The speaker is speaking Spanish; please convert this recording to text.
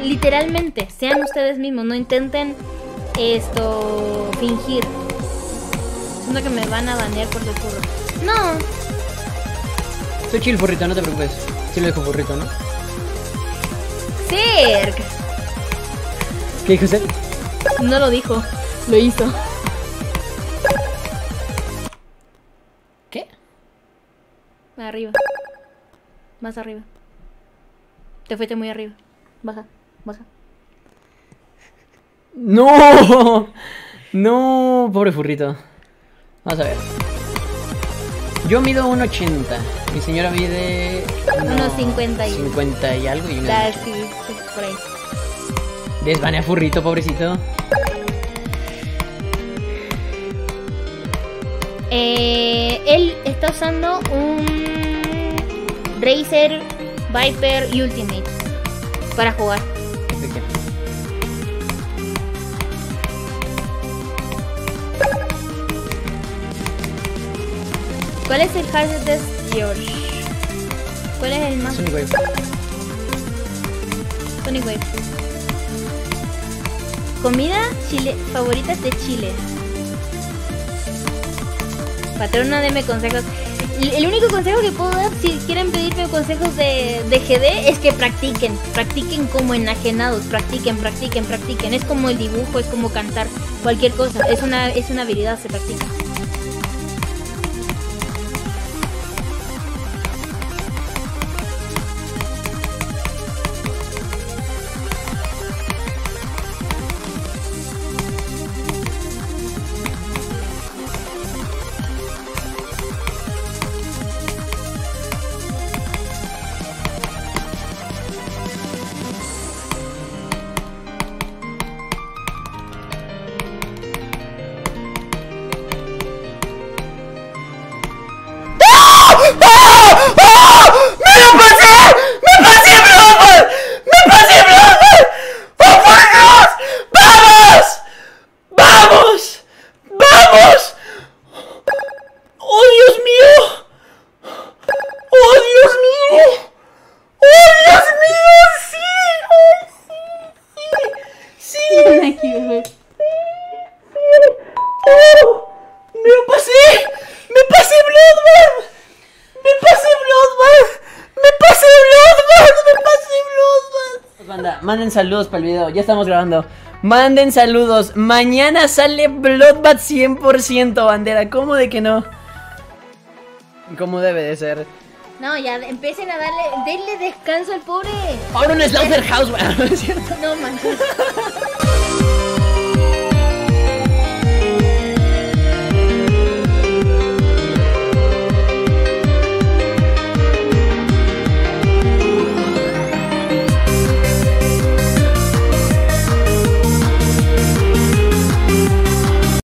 literalmente, sean ustedes mismos, no intenten fingir. Siento que me van a banear por ser furro. No. Soy chill, furrito, no te preocupes. Sí lo dejo furrito, ¿no? Cerc. ¿Qué dijo usted? No lo dijo, lo hizo. ¿Qué? Arriba. Más arriba. Te fuiste muy arriba. Baja, baja. ¡No! No, pobre furrito. Vamos a ver. Yo mido 1.80. Mi señora mide... 1.50 y... 50 y algo y una... Sí, por ahí. Desbanea furrito, pobrecito. Él está usando un Razer Viper Ultimate para jugar. ¿De qué? ¿Cuál es el hardest George? ¿Cuál es el más? Sonic Wave. Sonic Wave. Comida favoritas de Chile. Patrona, deme consejos. El único consejo que puedo dar, si quieren pedirme consejos de GD, es que practiquen. Practiquen como enajenados. Practiquen. Es como el dibujo, es como cantar. Cualquier cosa. Es una habilidad, se practica. Manden saludos para el video, ya estamos grabando. Manden saludos. Mañana sale Bloodbath 100%, bandera. ¿Cómo de que no? Como debe de ser. No, ya empiecen a denle descanso al pobre. Ahora un Slaughterhouse, ¿no es cierto? No manches.